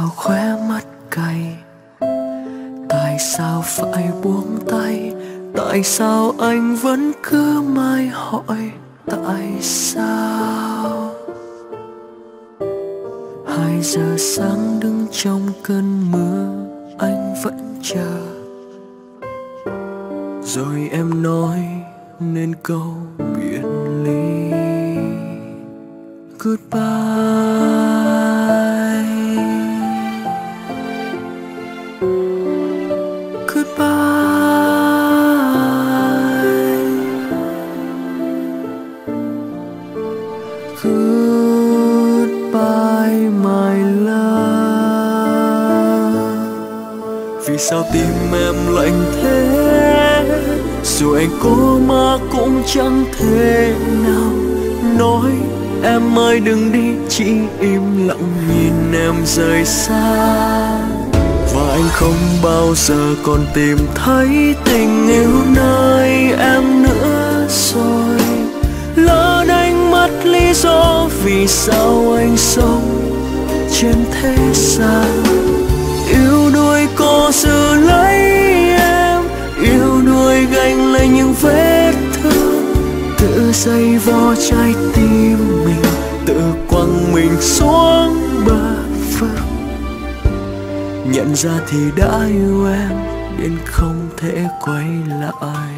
sao khóe mắt cay, tại sao phải buông tay, tại sao anh vẫn cứ mãi hỏi tại sao. 2 giờ sáng đứng trong cơn mưa anh vẫn chờ, rồi em nói nên câu biệt ly. Goodbye, goodbye, goodbye my love. Vì sao tim em lạnh thế, dù anh cố mà cũng chẳng thể nào nói em ơi đừng đi, chỉ im lặng nhìn em rời xa. Và anh không bao giờ còn tìm thấy tình yêu nơi em nữa rồi. Lỡ đánh mất lý do vì sao anh sống trên thế gian. Yêu đuổi cố giữ lấy em, yêu đuổi gánh lấy những vết thương, tự dây vò trái tim mình, tự quăng mình xuống bờ vực. Nhận ra thì đã yêu em đến không thể quay lại.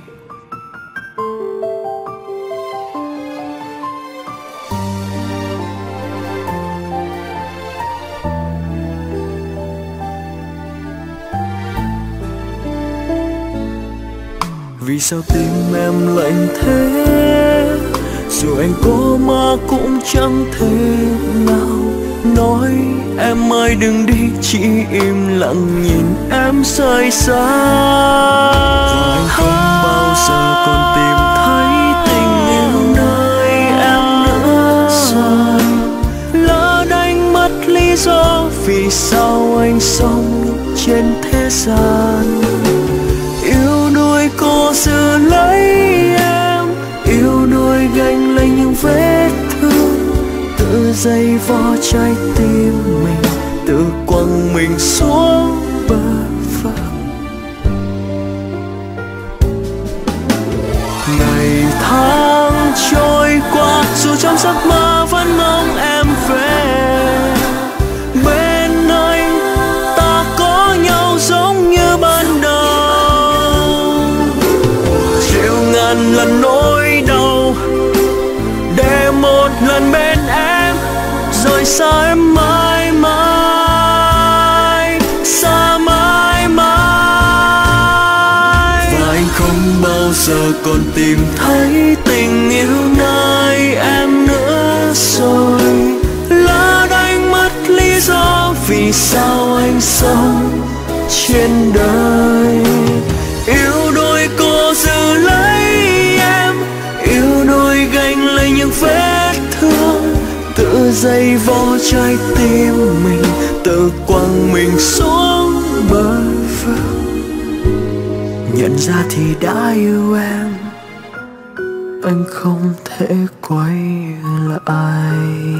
Vì sao tim em lạnh thế, dù anh cố mà cũng chẳng thể nào nói em ơi đừng đi, chỉ im lặng nhìn em rời xa. Và anh không bao giờ còn tìm thấy tình yêu nơi em nữa rồi. Lỡ đánh mất lý do vì sao anh sống trên thế gian. Yêu đuổi cố giữ lấy em, yêu đuổi gánh lấy những vết thương, tự dây vò trái tim mình, tự quăng mình xuống bờ vực. Ngày tháng trôi qua dù trong giấc mơ vẫn mong em về. Bên anh ta có nhau giống như ban đầu, chịu ngàn lần nỗi đau để một lần bên em, rồi xa em mãi mãi, xa mãi mãi. Và anh không bao giờ còn tìm thấy tình yêu nơi em nữa rồi. Lỡ đánh mất lý do vì sao anh sống trên đời. Yêu đuổi cố giữ lấy em, yêu đuổi gánh lấy những vết thương, tự dây vò trái tim mình, tự quăng mình xuống bờ vực. Nhận ra thì đã yêu em, anh không thể quay lại.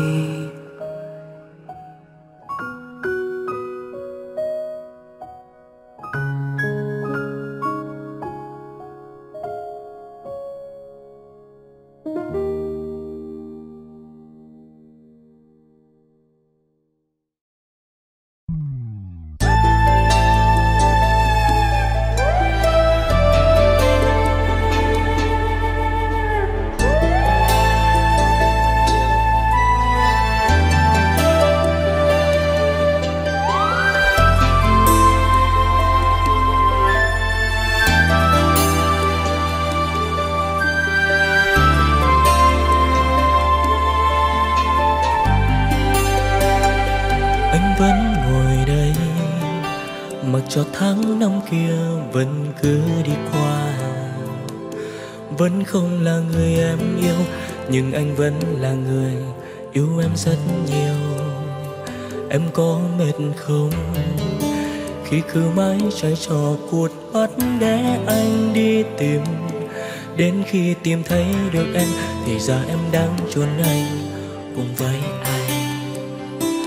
Cho tháng năm kia vẫn cứ đi qua, vẫn không là người em yêu, nhưng anh vẫn là người yêu em rất nhiều. Em có mệt không khi cứ mãi trái trò cuột bắt để anh đi tìm? Đến khi tìm thấy được em thì ra em đang chôn anh cùng với anh.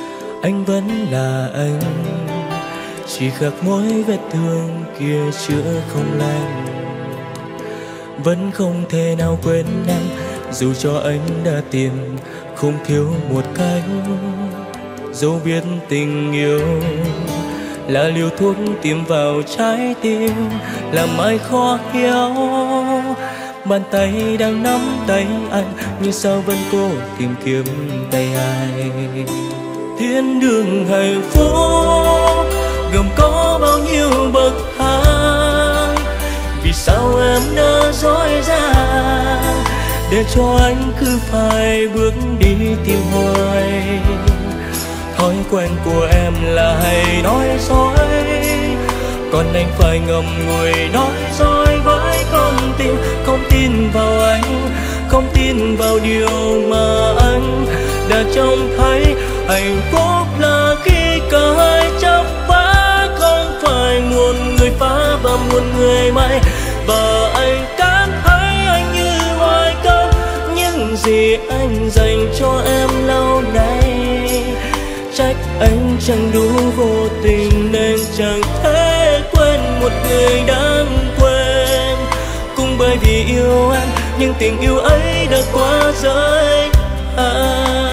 anh vẫn là anh, chỉ khác mỗi vết thương kia chữa không lành. Vẫn không thể nào quên em, dù cho anh đã tìm không thiếu một cánh. Dẫu biết tình yêu là liều thuốc tiêm vào trái tim, làm ai khó hiểu. Bàn tay đang nắm tay anh, nhưng sao vẫn cố tìm kiếm tay ai. Thiên đường hạnh phúc gồm có bao nhiêu bậc thang, vì sao em nỡ dối gian để cho anh cứ phải bước đi tìm hoài. Thói quen của em là hay nói dối, còn anh phải ngậm ngùi nói dối với con tim. Không tin vào anh, không tin vào điều mà anh đã trông thấy. Hạnh phúc là khi cả hai chấp phá, không phải một người phá và một người may. Và anh cảm thấy anh như hoài công những gì anh dành cho em lâu nay. Trách anh chẳng đủ vô tình nên chẳng thể quên một người đáng quên. Cũng bởi vì yêu em nhưng tình yêu ấy đã quá giới hạn.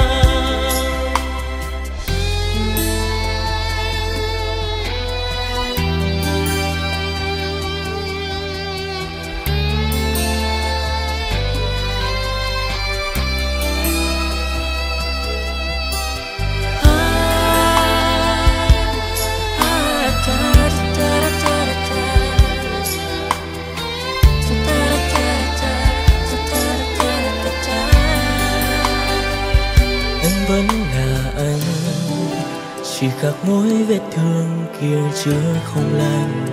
Vẫn là anh, chỉ khác mỗi vết thương kia chữa không lành.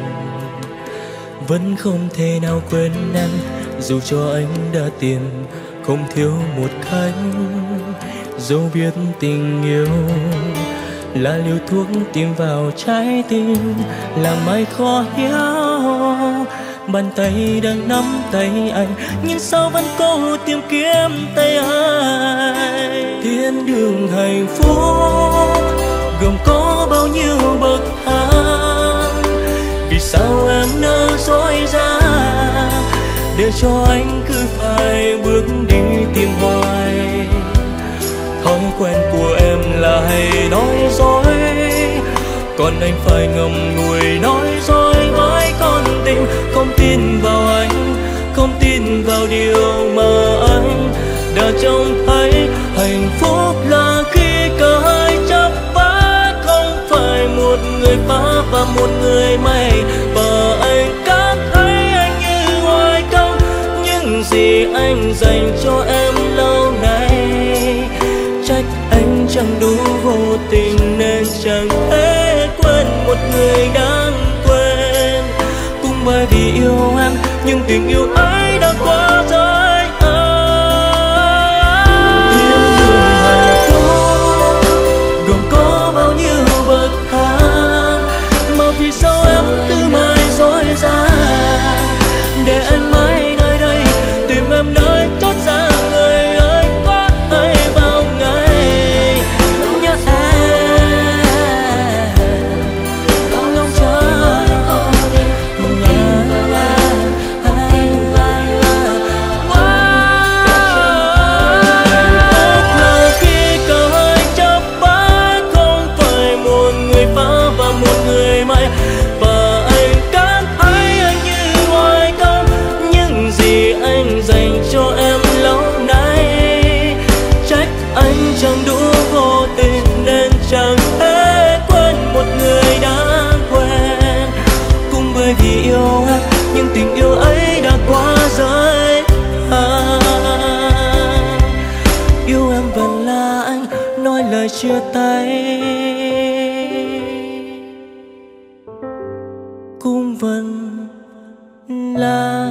Vẫn không thể nào quên em, dù cho anh đã tìm không thiếu một cánh. Dẫu biết tình yêu là liều thuốc tiêm vào trái tim, làm ai khó hiểu. Bàn tay đang nắm tay anh, nhưng sao vẫn cố tìm kiếm tay ai. Thiên đường hạnh phúc gồm có bao nhiêu bậc thang, vì sao em nỡ dối gian để cho anh cứ phải bước đi tìm hoài. Thói quen của em là hay nói dối, còn anh phải ngậm ngùi nói dối với con tim. Không tin vào anh, không tin vào điều mà anh đã trông thấy. Hạnh phúc là khi cả hai chấp phá, không phải một người phá và một người may. Và anh cảm thấy anh như hoài công những gì anh dành cho em lâu nay. Trách anh chẳng đủ vô tình nên chẳng thể quên một người đáng quên. Cũng bởi vì yêu em nhưng tình yêu ấy đã quá giới hạn. Thiên đường hạnh phúc gồm có bao nhiêu bậc thang, mà vì sao em cứ mãi dối gian để anh mãi nơi đây tìm em nơi chót ra. Người ơi có ai vào ngày nhớ em không ngóng chờ chẳng đủ vô tình nên chẳng thể quên một người đáng quen. Cũng bởi vì yêu em nhưng tình yêu ấy đã quá giới hạn. Yêu em vẫn là anh nói lời chia tay, cũng vẫn là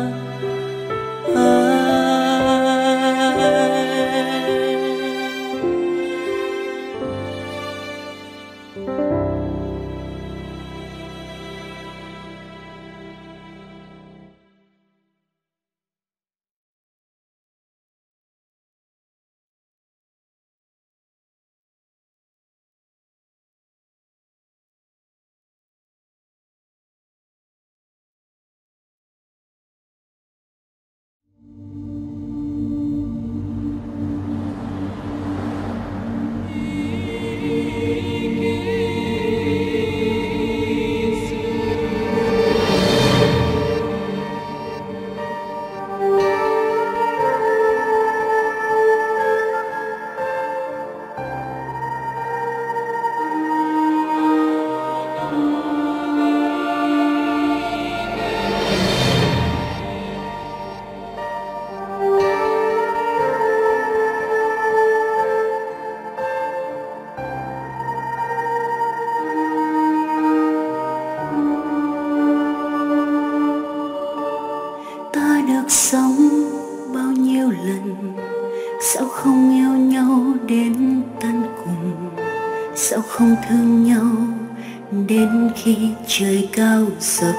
ôm nhau đến khi trời cao sập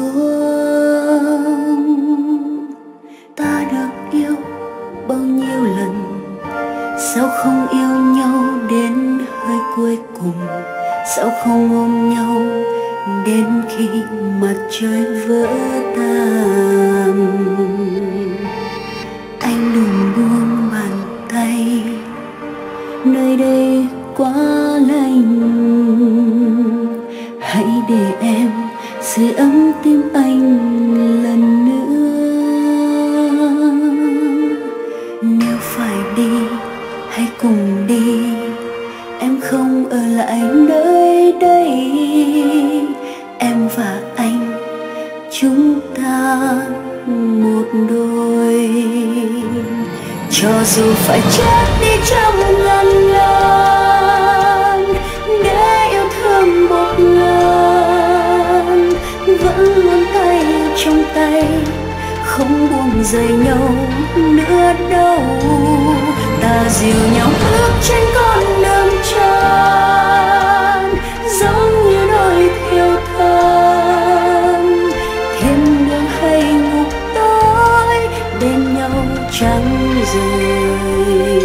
xuống. Ta được yêu bao nhiêu lần, sao không yêu nhau đến hơi cuối cùng? Sao không ôm nhau đến khi mặt trời vỡ tan? Anh đừng buông bàn tay, nơi đây quá lạnh. Hãy để em sưởi ấm tim anh lần nữa. Nếu phải đi hãy cùng đi, em không ở lại nơi đây. Em và anh chúng ta một đôi, cho dù phải chết đi trăm ngàn lần để yêu thương một lần, vẫn luôn tay trong tay không buông rời nhau nữa đâu. Ta dìu nhau bước trên con đường tròn, giống như đôi thiêu thân. Thiên đường hay ngục tối, bên nhau chẳng rời.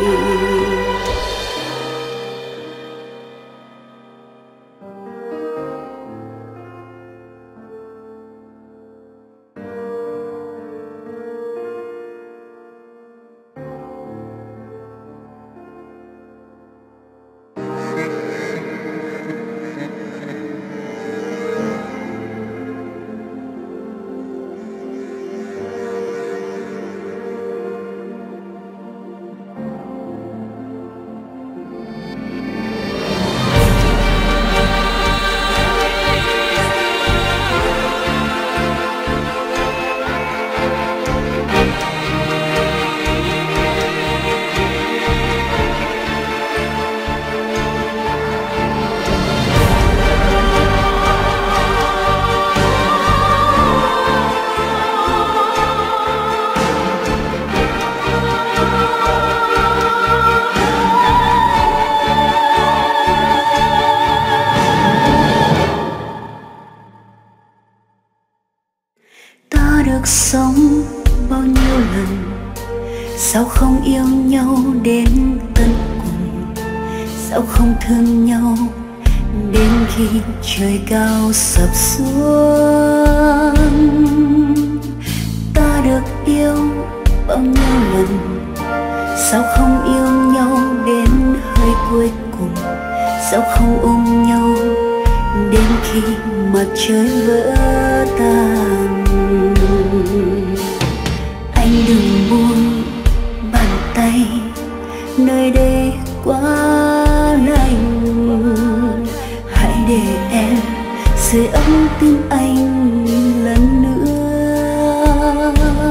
Ta được sống bao nhiêu lần, sao không yêu nhau đến tận cùng? Sao không thương nhau đến khi trời cao sập xuống? Ta được yêu bao nhiêu lần, sao không yêu nhau đến hơi cuối cùng? Sao không ôm nhau đến khi mặt trời vỡ tan? Anh đừng buông bàn tay, nơi đây quá lạnh. Hãy để em sưởi ấm tim anh lần nữa.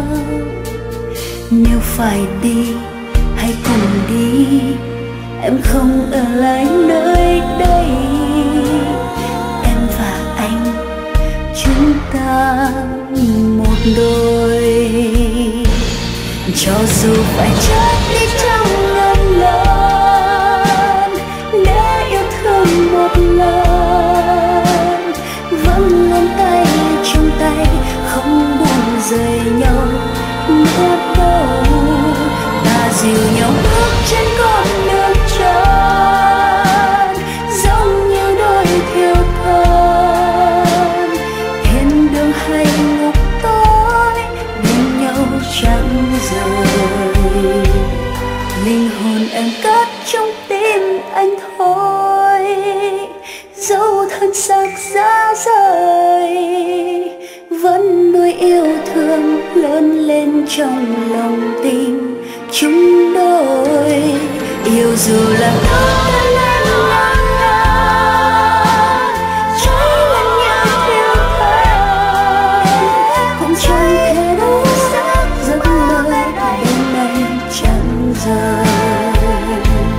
Nếu phải đi hãy cùng đi, em không ở lại nơi đây. Em và anh chúng ta một đôi, cho dù phải chết đi trăm ngàn lần để yêu thương một lần, vẫn luôn tay trong tay không buông rời nhau nữa đâu. Ta dìu nhau bước trên con đường tròn, giống như đôi thiêu thân. Thiên đường hay ngục tối, bên nhau chẳng rời. Linh hồn em cất trong tim anh thôi, dẫu thân xác ra rời, vẫn nuôi yêu thương lớn lên trong lòng tim chúng đôi. Yêu dù là đau lên ngang ngàn, cháy lên như thiêu thân, cũng chẳng thể đâu xác giấc mơ bên đây chẳng rời.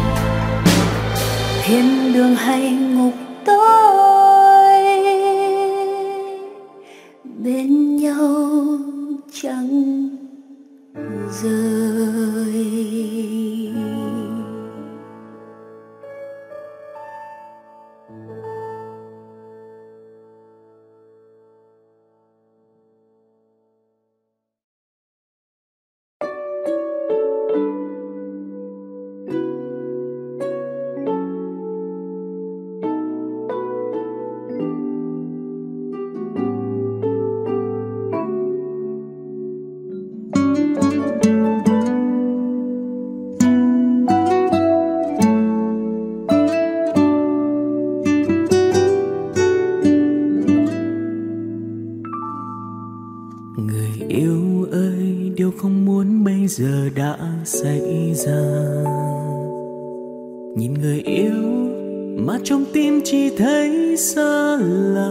Thiên đường hay ngục tối, bên nhau chẳng rời. giờ đã xảy ra. Nhìn người yêu mà trong tim chỉ thấy xa lạ,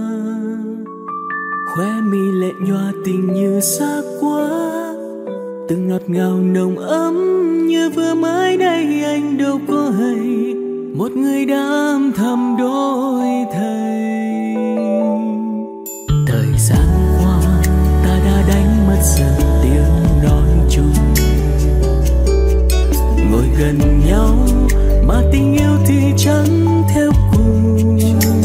khóe mi lệ nhòa tình như xa quá, từng ngọt ngào nồng ấm như vừa mới đây anh đâu có hay, một người đã âm thầm đổi thay. Thời gian qua ta đã đánh mất dần tiếng nói chung, ngồi gần nhau mà tình yêu thì chẳng theo cùng.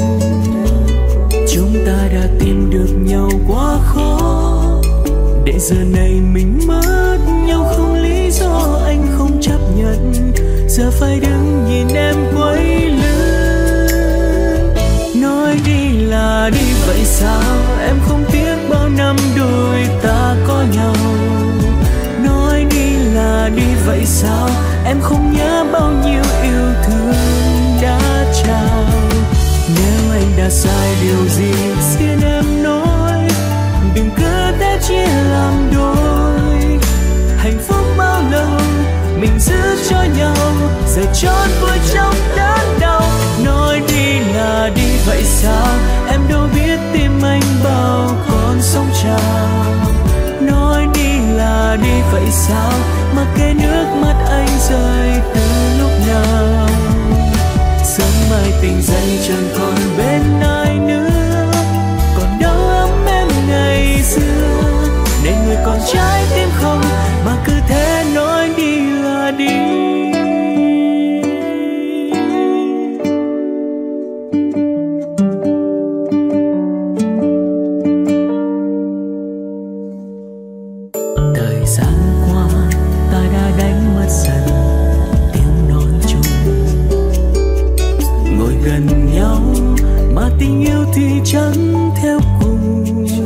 Chúng ta đã tìm được nhau quá khó, để giờ này mình mất nhau không lý do anh không chấp nhận. Giờ phải đứng nhìn em quay lưng, nói đi là đi vậy sao em không tiếc bao năm đôi ta có nhau. Nói đi là đi vậy sao em không nhớ bao nhiêu yêu thương đã trao. Nếu anh đã sai điều gì xin em nói, đừng cứ thế chia làm đôi. Hạnh phúc bao lâu mình giữ cho nhau, giờ chót vui trong đớn đau. Nói đi là đi vậy sao em đâu biết tim anh bao con sóng trào. Nói đi là đi vậy sao mà kể nước mắt anh rơi từ lúc nào. Sớm mai tình dậy chẳng còn bên ai nữa, còn đâu ấm em ngày xưa. Để người còn trái tim không mà cứ thế nói đi là đi. Thời gian qua ta đã đánh mất dần tiếng nói chung, ngồi gần nhau mà tình yêu thì chẳng theo cùng.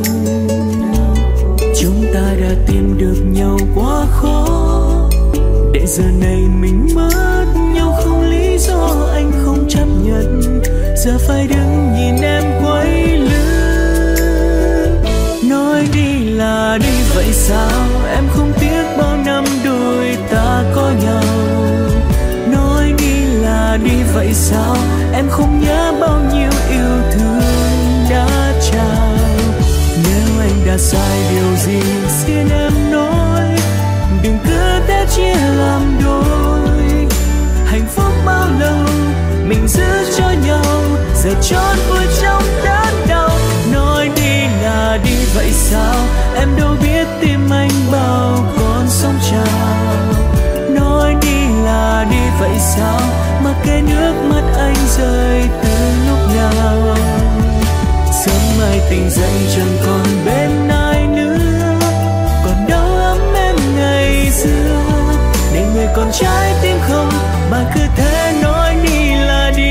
Chúng ta đã tìm được nhau quá khó, để giờ này mình mất nhau không lý do anh không chấp nhận. Giờ phải đứng nhìn em quay lưng, nói đi là đi vậy sao em không tiếc bao năm đôi ta có nhau. Nói đi là đi vậy sao em không nhớ bao nhiêu yêu thương đã trao. Nếu anh đã sai điều gì xin em nói, đừng cứ thế chia làm đôi. Hạnh phúc bao lâu mình giữ cho nhau, giờ chót vui trong đớn đau. Nói đi là đi vậy sao em đâu biết tim anh bao con sóng trào. Nói đi là đi vậy sao mà kể nước mắt anh rơi từ lúc nào. Sớm mai tình dậy chẳng còn bên ai nữa, còn đâu ấm em ngày xưa. Để người còn trái tim không mà cứ thế nói đi là đi.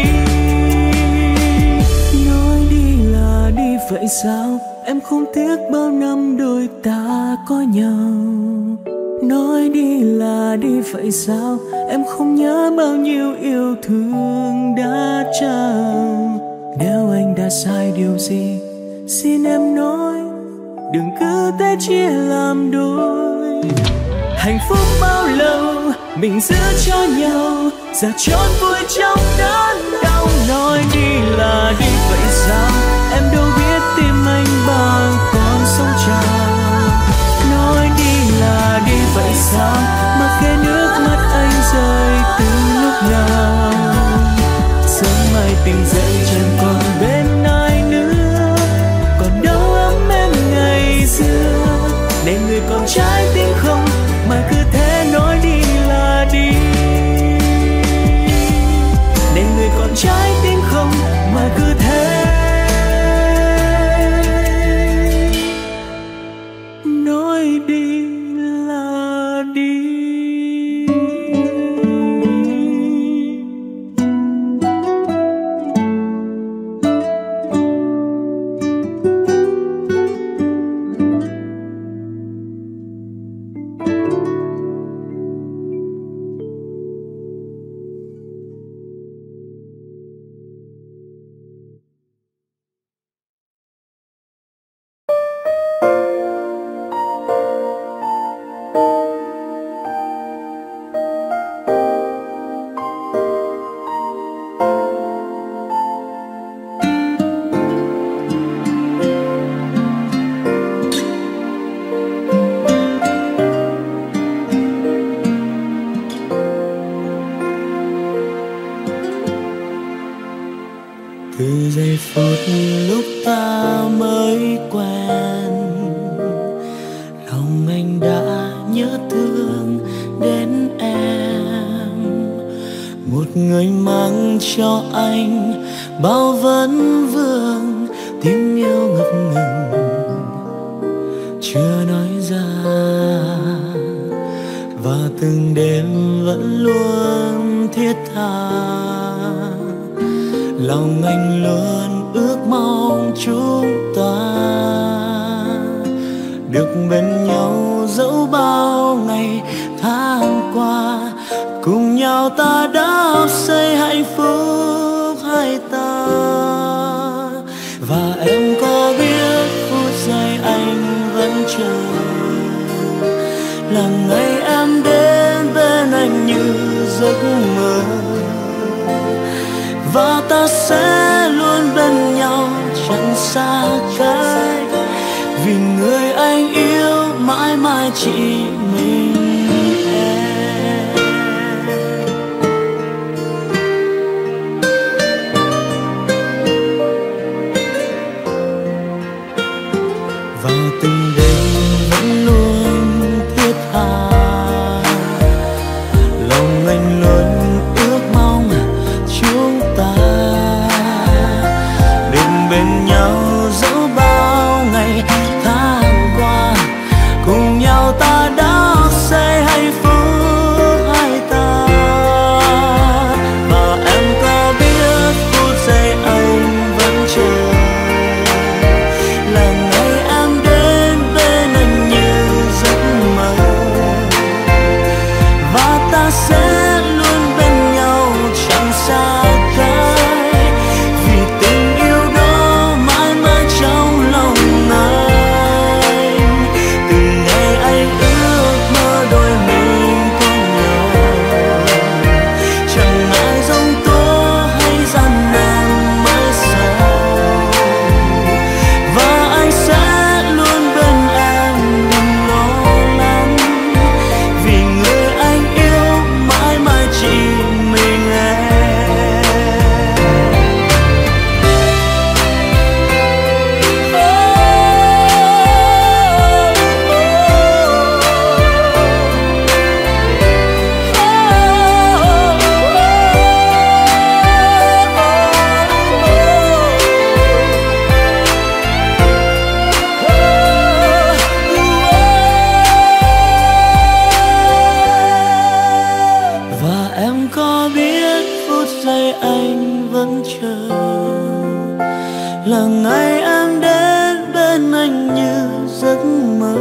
Nói đi là đi vậy sao em không tiếc bao năm đôi ta có nhau. Nói đi là đi vậy sao em không nhớ bao nhiêu yêu thương đã trao. Nếu anh đã sai điều gì xin em nói, đừng cứ thế chia làm đôi. Hạnh phúc bao lâu mình giữ cho nhau, giờ chót vui trong đớn đau. Nói đi là đi vậy sao em đâu biết tim anh bao con sóng trào. Nói đi là đi vậy sao mà kể nước mắt anh rơi từ lúc nào. Sớm mai tình dậy chẳng còn bên ai nữa, còn đâu ấm em ngày xưa. Để người còn trái tim không mà cứ thế nói đi là đi. Để người còn trái tim không mà cứ thế nói đi là đi. từ giây phút lúc ta mới quen, lòng anh đã nhớ thương đến em. Một người mang cho anh bao vấn vương, tiếng yêu ngập ngừng chưa nói ra, và từng đêm vẫn luôn thiết tha. Lòng anh luôn ước mong chúng ta được bên nhau dẫu bao ngày tháng qua, cùng nhau ta đắp xây hạnh phúc hai ta. Và em có biết phút giây anh vẫn chờ, là ngày em đến bên anh như giấc mơ, và ta sẽ luôn bên nhau chẳng xa cách, vì người anh yêu mãi mãi chỉ mình em. Và từng đêm vẫn luôn thiết tha, lòng anh luôn ước mong chúng ta đừng bên nhau dẫu bao ngày tháng qua, cùng nhau ta đã xây hạnh phúc hai ta. Và em có biết phút giây anh vẫn chờ, là ngày em đến bên anh như giấc mơ, và ta sẽ luôn bên nhau chẳng xa cách, vì tình yêu đó mãi mãi trong lòng anh. Từ ngày anh ước mơ đôi mình có nhau, chẳng ai giông tố hay gian nan mãi sau, và anh sẽ luôn bên em đừng lo lắng, vì người anh yêu mãi mãi chỉ mình em. Và em có biết phút giây anh vẫn chờ, là ngày em đến bên anh như giấc mơ,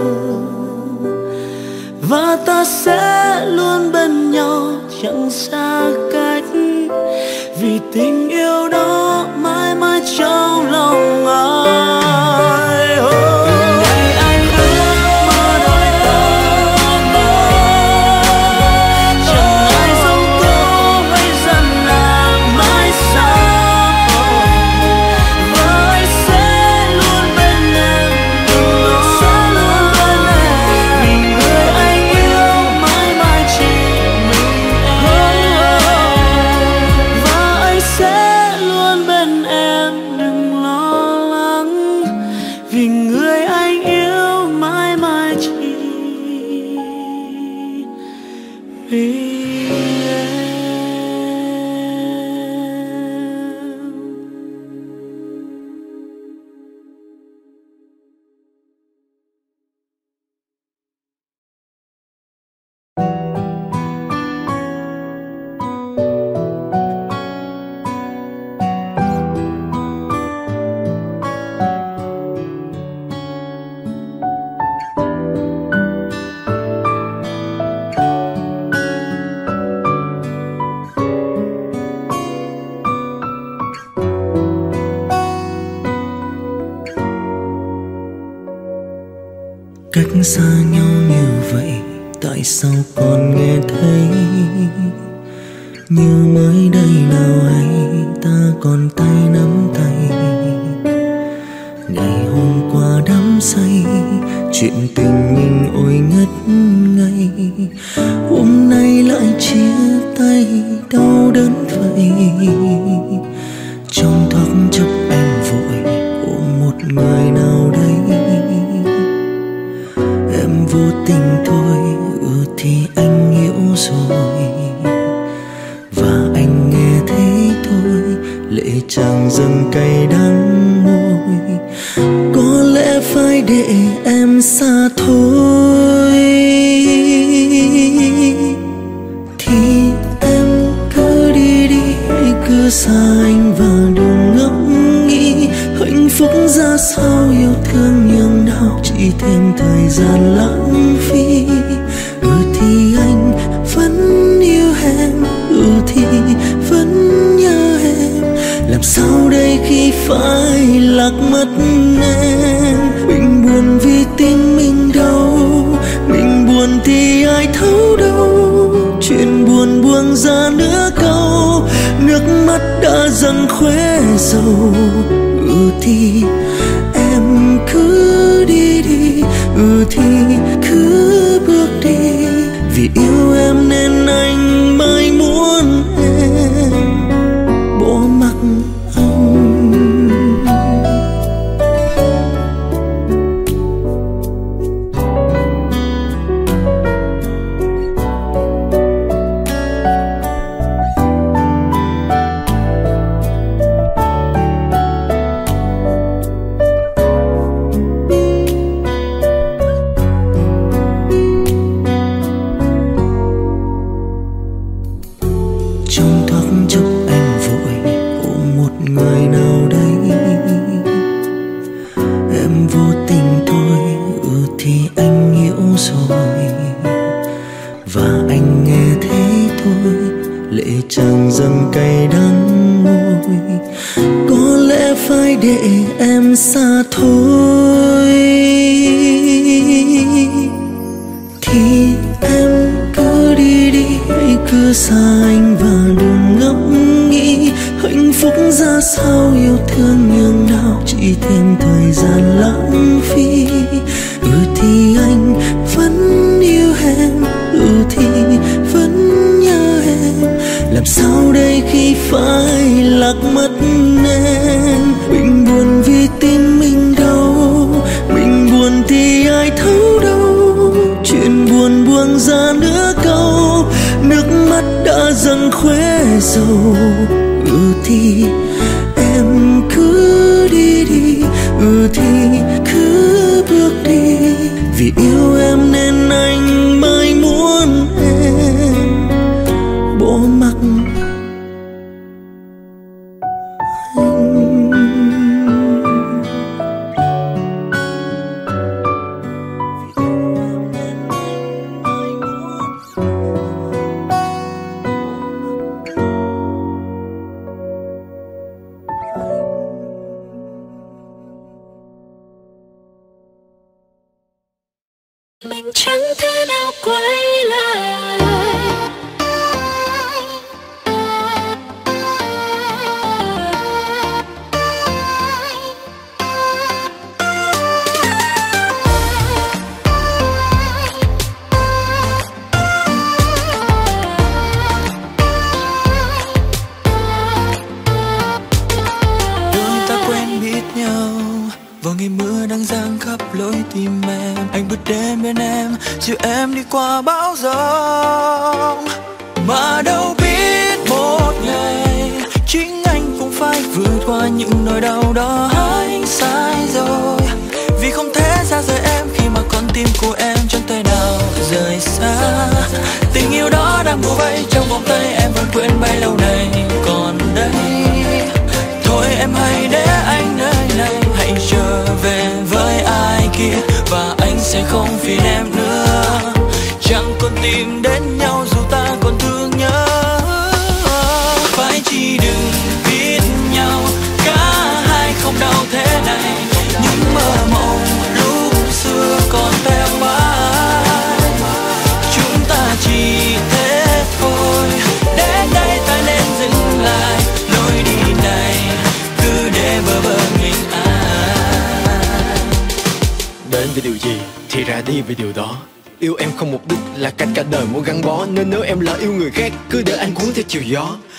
và ta sẽ luôn bên nhau chẳng xa cách, vì tình yêu đó mãi mãi trong lòng anh. Từ ngày anh ước mơ đôi ta có nhau, chẳng ai giông tố hay gian nan mãi sau, và anh sẽ luôn bên em đừng lo lắng, vì người anh yêu mãi mãi chỉ mình em. Và anh sẽ luôn bên em đừng lo lắng, vì người anh yêu mãi mãi chỉ mình em. Cách xa nhau như vậy, tại sao còn nghe thấy như mới đây nào hay ta còn tay nắm tay. Ngày hôm qua đắm say, chuyện tình mình ôi ngất ngây, hôm nay lại chia tay đau đớn vậy. Trong thoáng thôi, thì anh hiểu rồi. Và anh nghe thấy thôi, lệ tràn dâng cay đắng môi. Có lẽ phải để em xa thôi, thì em cứ đi đi, cứ xa anh và đừng ngẫm nghĩ hạnh phúc ra sao, yêu thương nhưng nào chỉ thêm thời gian lãng phí. Thì anh vẫn yêu em, thì vẫn nhớ em. Làm sao đây khi phải lạc mất em? Mình buồn vì tim mình đau, mình buồn thì ai thấu đâu. Chuyện buồn buông ra nửa câu, nước mắt đã dần khóe dầu. Thì em cứ đi đi, thì cứ bước đi. Vì yêu em nên anh mới muốn em bỏ mặc anh. Xa thôi, thì em cứ đi đi, cứ xa anh và đừng ngẫm nghĩ hạnh phúc ra sao, yêu thương nhưng nào chỉ thêm thời gian lãng phí. Thì anh vẫn yêu em, thì vẫn nhớ em. Làm sao đây khi phải lạc mất em? Mình buồn vì tim mình đau, mình buồn thì ai thấu đâu. Chuyện buồn buông ra nửa câu, nước mắt đã dần khóe dầu. Thì em cứ đi đi, thì cứ bước đi. Vì yêu em nên anh mới muốn em bỏ mặc mình chẳng thể nào quay lại. Đôi ta quen biết nhau vào ngày mưa đang giăng khắp lối tim em. Anh bước đến bên em, dìu em đi qua bão giông. Mà đâu biết một ngày chính anh cũng phải vượt qua những nỗi đau đó. Anh sai rồi vì không thể xa rời em khi mà con tim của em chẳng thể nào rời xa. Tình yêu đó đang bủa vây trong vòng tay em vẫn quên bấy lâu nay còn đây. Thôi em hãy để anh nơi này, hãy trở về với ai kia và anh sẽ không phiền em nữa. Chẳng còn tìm đến nhau dù ta còn thương nhớ. Phải chỉ đừng biết nhau, cả hai không đau thế này. Những mơ mộng lúc xưa còn theo mãi. Chúng ta chỉ thế thôi, đến đây ta nên dừng lại. Lối đi này cứ để bơ vơ mình ai. Đến vì điều gì thì ra đi vì điều đó. Yêu em không mục đích là cách cả đời muốn gắn bó, nên nếu em lỡ yêu người khác cứ để anh cuốn theo chiều gió.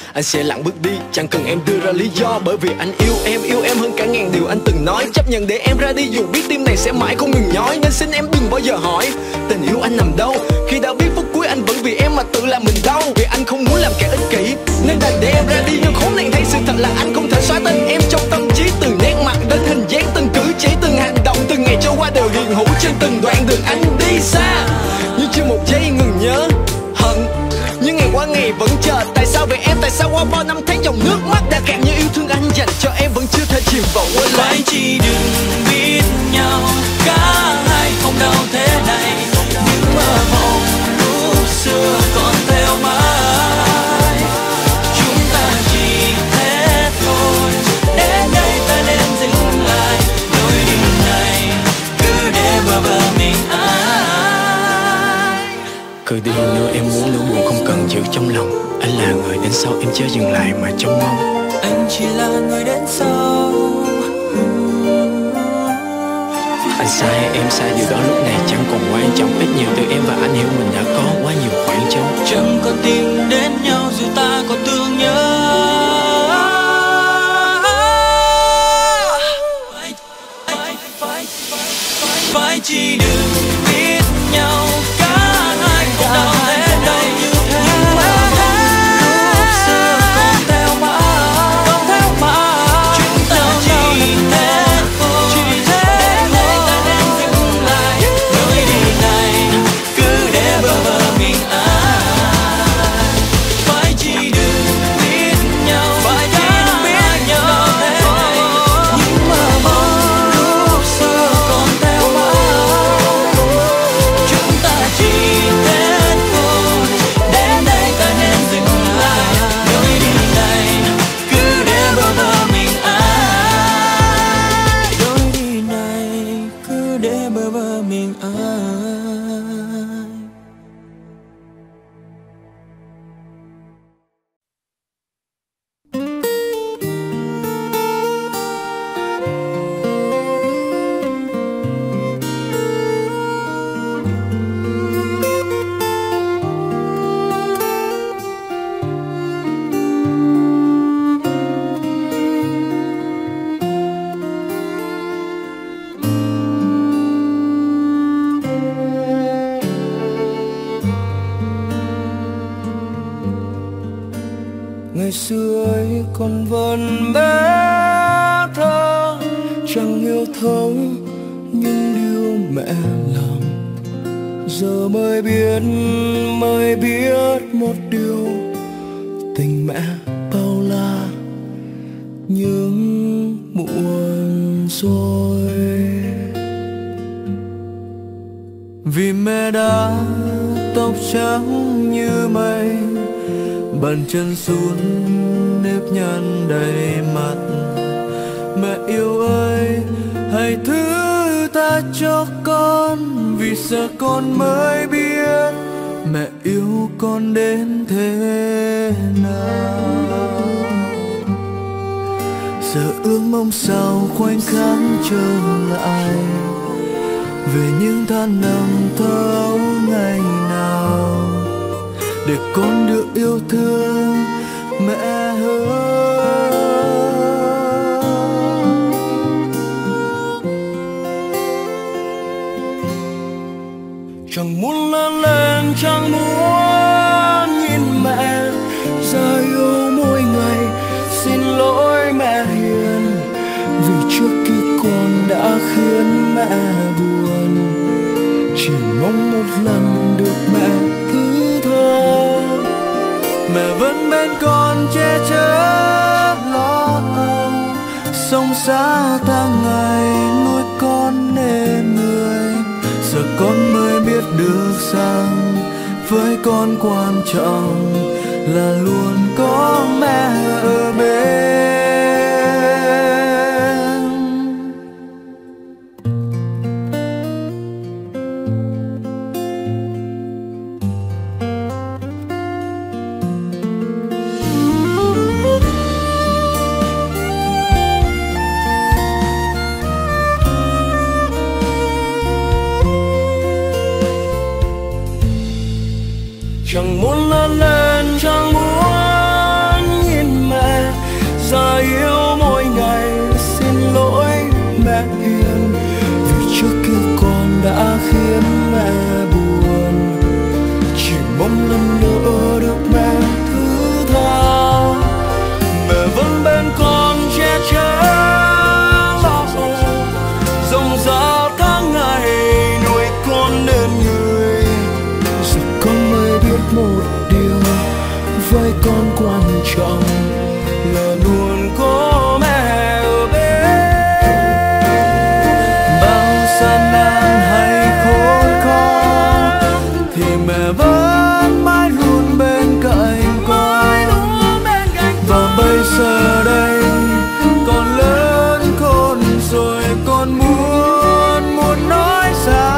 anh sẽ lặng bước đi, chẳng cần em đưa ra lý do. Bởi vì anh yêu em hơn cả ngàn điều anh từng nói. Chấp nhận để em ra đi dù biết tim này sẽ mãi không ngừng nhói. Nên xin em đừng bao giờ hỏi tình yêu anh nằm đâu, khi đã biết phút cuối anh vẫn vì em mà tự làm mình đau. Vì anh không muốn làm kẻ ích kỷ nên đành để em ra đi. Nhưng khốn nạn thay sự thật là anh không thể xóa tên em trong tâm trí. Từ nét mặt đến hình dáng, từng cử chỉ, từng hành động, từng ngày trôi qua đều hiện hữu trên từng đoạn đường anh đi xa. Nhưng chưa một giây ngừng nhớ hận, nhưng ngày qua ngày vẫn chờ. Tại sao vậy em, tại sao qua bao năm tháng dòng nước mắt đã cạn, như yêu thương anh dành cho em vẫn chưa thể chìm vào quên lại. Phải chỉ đừng biết nhau, cả hai không đau thế này. Những mơ mộng lúc xưa còn theo mãi. Chúng ta chỉ thế thôi, đến đây ta nên dừng lại. Lối đi này cứ để bờ mình ai. Cứ đi nữa em muốn nỗi buồn không cần giữ trong lòng. Anh là người đến sau em chưa dừng lại mà trông mong. Anh chỉ là người đến sau. Anh sai em sai, điều đó lúc này chẳng còn quan trọng. Ít nhiều từ em và anh hiểu mình đã có quá nhiều khoảng trống. Chẳng còn tìm đến nhau dù ta có thương nhớ. Phải chỉ đừng biết nhau, cả hai không đau thế này. Nhưng mà lúc xưa còn theo mãi. Chúng ta chỉ thế thôi, đến đây ta nên dừng lại. Lối đi này cứ để bờ mình ai. Phải chỉ đừng biết nhau, phải chỉ đừng biết nhau thế này. Nhưng mà mong lúc xưa còn theo mãi. Chúng ta chỉ thế thôi, đến đây ta nên dừng lại. Lối đi này cứ để bờ mình ai. Lối đi này cứ để bờ mình ai. Ngày xưa ấy còn vẫn bé thơ, chẳng hiểu thấu những điều mẹ làm. Giờ mới biết một điều, tình mẹ bao la nhưng muộn rồi. Vì mẹ đã tóc trắng như mây, bàn chân xuống nếp nhăn đầy mặt. Mẹ yêu ơi, hãy thứ tha cho con, vì giờ con mới biết mẹ yêu con đến thế nào. Giờ ước mong sao khoảnh khắc trở lại, về những tháng năm thâu ngày nào, để con được yêu thương mẹ hơn. Chẳng muốn lớn lên, chẳng muốn nhìn mẹ ra yêu mỗi ngày. Xin lỗi mẹ hiền, vì trước kia con đã khiến mẹ buồn. Chỉ mong một lần được mẹ thứ tha. Mẹ vẫn bên con che chở lo âu, sống xa ta ngày nuôi con nên người. Giờ con mới biết được rằng với con quan trọng là luôn có mẹ ở bên. Chẳng muốn lớn lên, chẳng muốn mẹ hiền, vì trước kia con đã khiến mẹ buồn. Chỉ mong lần nữa được mẹ thứ tha, mẹ vẫn bên con che chở lo âu. Dòng dã tháng ngày nuôi con nên người, giờ con mới biết một điều với con quan trọng là luôn có mẹ ở bên. Bao gian nan hay khốn khó thì mẹ vẫn mãi luôn bên cạnh con. Và bây giờ đây con lớn khôn rồi, con muốn nói ra.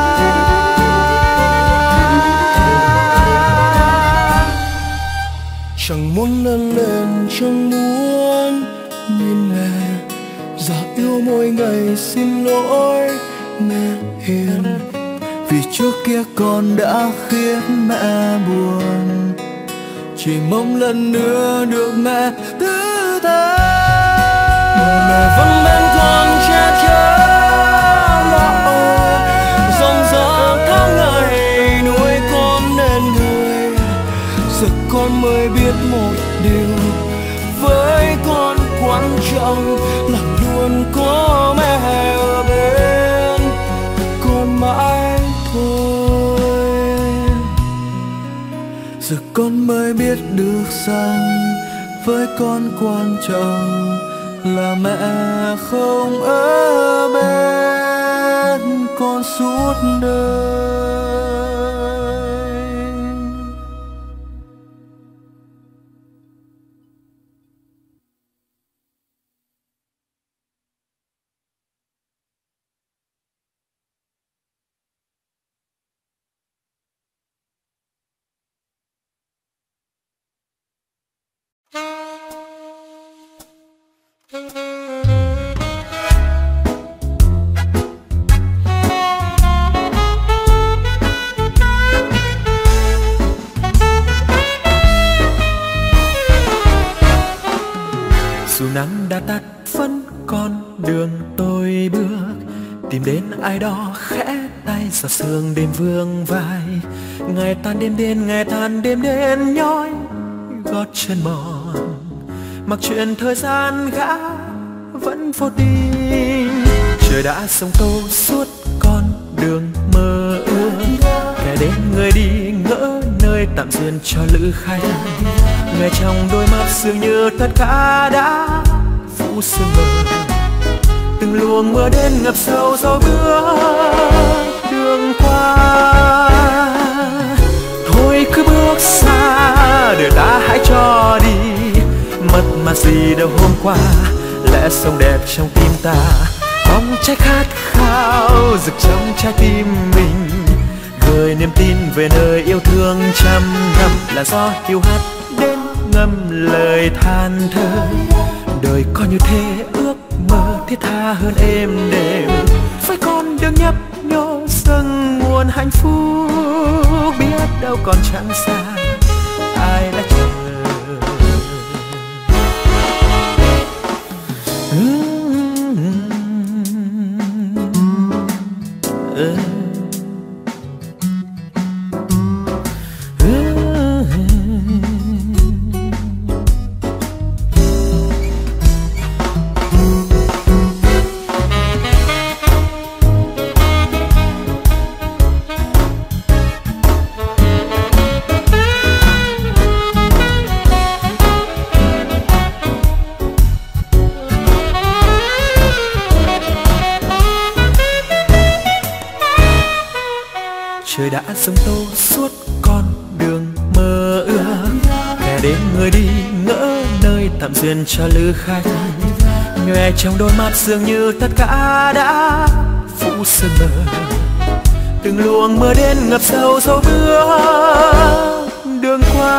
Chẳng muốn lớn lên, chẳng muốn nhìn mẹ già yếu mỗi ngày. Xin lỗi mẹ hiền, vì trước kia con đã khiến mẹ buồn. Chỉ mong lần nữa được mẹ thứ tha, mẹ vẫn bên con che chở lo âu. Dòng dã tháng ngày nuôi con nên người, giờ con mới biết một điều với con quan trọng là luôn có mẹ ở bên con mãi thôi. Giờ con mới biết được rằng với con quan trọng là mẹ không ở bên con suốt đời. Dù nắng đã tắt vẫn còn đường tôi bước, tìm đến ai đó khẽ tay giọt sương đêm vương vai. Ngày tan đêm đến, ngày tan đêm đến nhói gót chân mòn, mặc chuyện thời gian gã vẫn vô tình. Trời đã sông tô suốt con đường mơ ước, kẻ đến người đi ngỡ nơi tạm duyên cho lữ khách. Ngày trong đôi mắt dường như tất cả đã phủ sương mờ, từng luồng mưa đến ngập sâu dấu bước đường qua. Thôi cứ bước xa, đời ta hãy cho đi, mất mà gì đâu hôm qua. Lẽ sống đẹp trong tim ta, bóng trái khát khao rực trong trái tim mình, gửi niềm tin về nơi yêu thương trăm năm. Là gió hiu hắt đến ngâm lời than thở, đời có như thế ước mơ thiết tha hơn êm đềm. Với con đường nhấp nhô dâng nguồn hạnh phúc, biết đâu còn chẳng xa ai đã chờ. Trời đã sông tô suốt con đường mơ ước, kẻ đến người đi ngỡ nơi tạm duyên cho lữ khách. Nhòe trong đôi mắt dường như tất cả đã phủ sương mờ, từng luồng mưa đến ngập sâu dấu bước đường qua.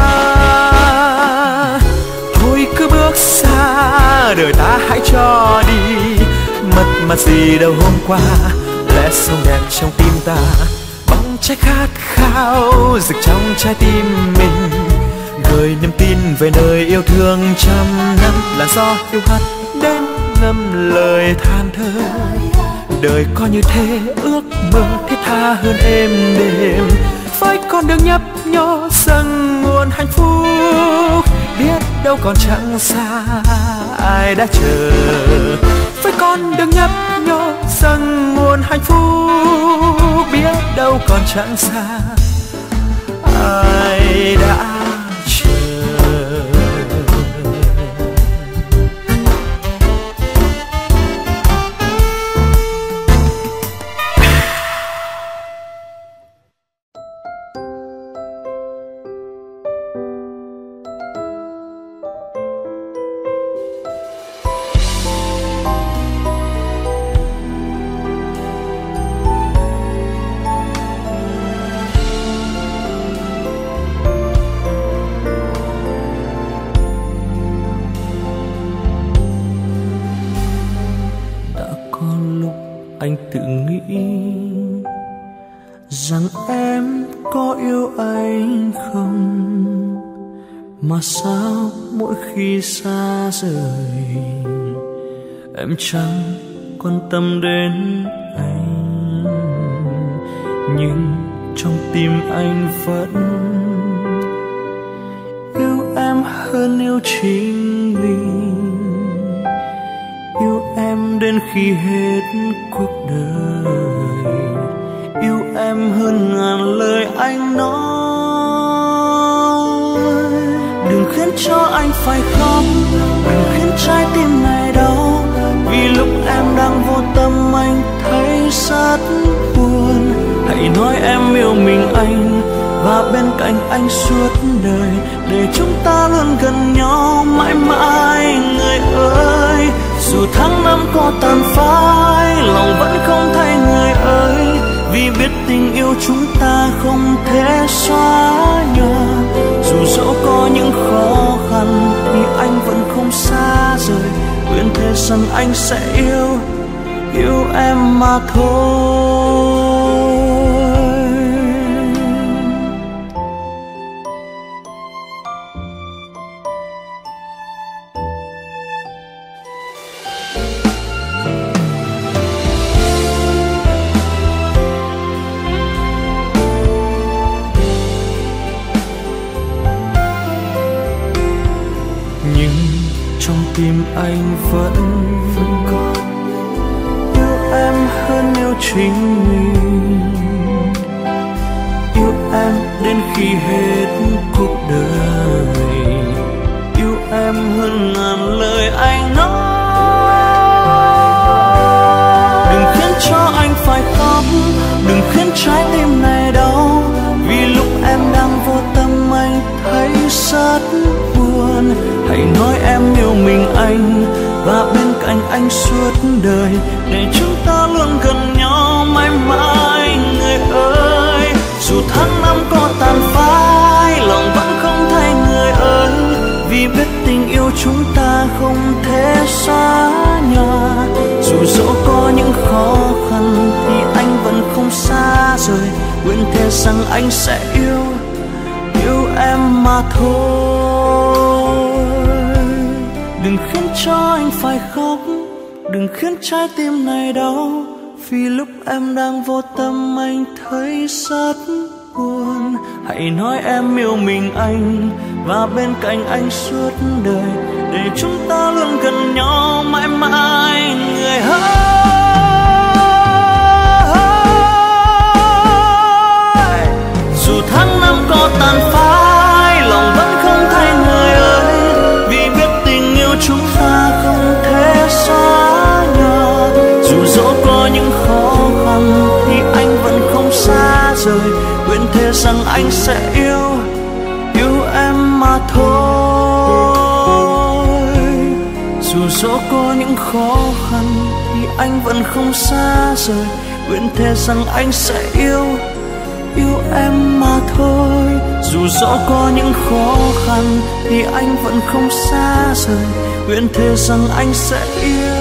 Thôi cứ bước xa, đời ta hãy cho đi, mất mặt gì đâu hôm qua. Lẽ sống đẹp trong tim ta, trái khát khao rực trong trái tim mình, gửi niềm tin về nơi yêu thương trăm năm. Là gió yêu hắt đến ngâm lời than thở. Đời có như thế, ước mơ thiết tha hơn êm đềm. Với con đường nhấp nhô dâng nguồn hạnh phúc, biết đâu còn chẳng xa ai đã chờ. Với con đường nhấp nhô dâng nguồn hạnh phúc, biết đâu còn chẳng xa ai đã chờ. Anh tự nghĩ rằng em có yêu anh không, mà sao mỗi khi xa rời em chẳng quan tâm đến anh. Nhưng trong tim anh vẫn yêu em hơn yêu chính mình, yêu em đến khi hết cuộc đời, yêu em hơn ngàn lời anh nói. Đừng khiến cho anh phải khóc, đừng khiến trái tim này đau, vì lúc em đang vô tâm anh thấy rất buồn. Hãy nói em yêu mình anh và bên cạnh anh suốt đời, để chúng ta luôn gần nhau mãi mãi người ơi. Dù tháng năm có tàn phai, lòng vẫn không thay người ơi, vì biết tình yêu chúng ta không thể xóa nhòa. Dù dẫu có những khó khăn thì anh vẫn không xa rời, nguyện thề rằng anh sẽ yêu em mà thôi. Tim anh vẫn còn yêu em hơn yêu chính mình, yêu em đến khi hết cuộc đời, yêu em hơn ngàn lời anh nói. Đừng khiến cho anh phải khóc, đừng khiến trái tim này đau, vì lúc em đang vô tâm anh thấy rất buồn. Hãy nói em yêu mình anh và bên cạnh anh suốt đời, để chúng ta luôn gần nhau mãi mãi người ơi. Dù tháng năm có tàn phai, lòng vẫn không thay người ơi, vì biết tình yêu chúng ta không thể xóa nhòa. Dù dẫu có những khó khăn thì anh vẫn không xa rời, nguyện thề rằng anh sẽ yêu em mà thôi. Đừng khiến cho anh phải khóc, đừng khiến trái tim này đau, vì lúc em đang vô tâm anh thấy rất buồn. Hãy nói em yêu mình anh và bên cạnh anh suốt đời, để chúng ta luôn gần nhau mãi mãi người ơi. Dù tháng năm có tàn phai, lòng vẫn không thay người ơi, vì biết tình yêu chúng ta không thể xóa nhòa. Dù dẫu có những khó khăn thì anh vẫn không xa rời, nguyện thề rằng anh sẽ yêu em mà thôi. Dù dẫu có những khó khăn thì anh vẫn không xa rời, nguyện thề rằng anh sẽ yêu em mà thôi. Dù dẫu có những khó khăn thì anh vẫn không xa rời, nguyện thề rằng anh sẽ yêu